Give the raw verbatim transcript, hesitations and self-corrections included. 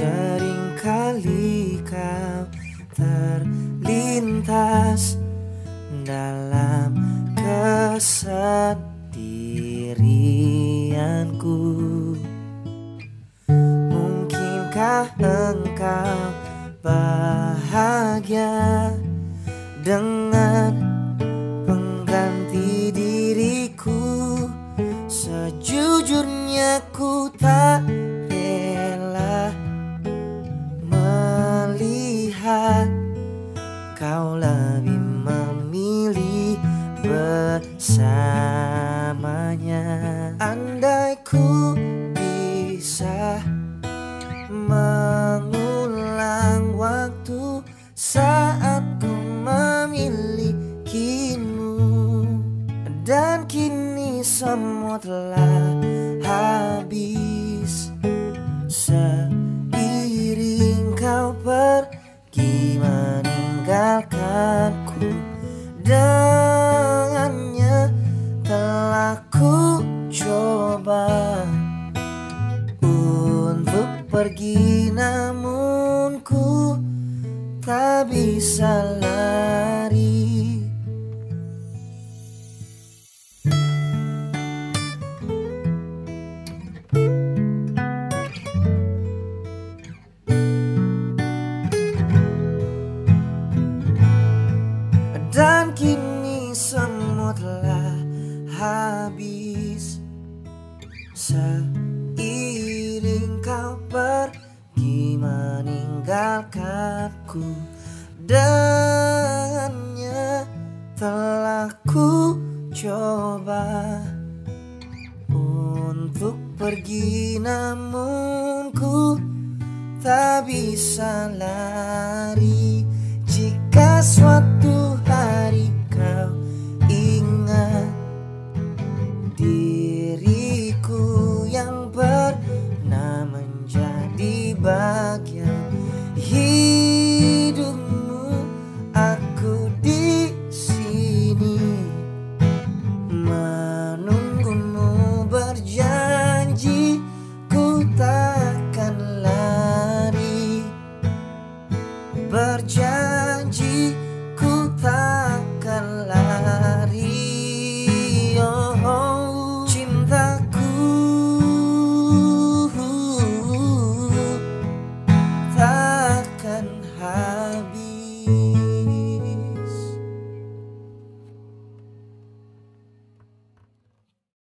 Seringkali kau terlintas dalam kesendirianku. Mungkinkah engkau bahagia dengan pengganti diriku? Sejujurnya ku tak rela melihat kau lebih memilih bersamanya. Andai ku bisa mengulang waktu saat ku memilikimu, dan kini semua telah habis. Seiring kau pergi meninggalkanku, dengannya telah ku coba untuk pergi, namun ku tak bisa lari. Dan kini semua telah habis. Seiring kau pergi meninggalkanku, dengannya telah ku coba untuk pergi, namun ku tak bisa lari. Jika suatu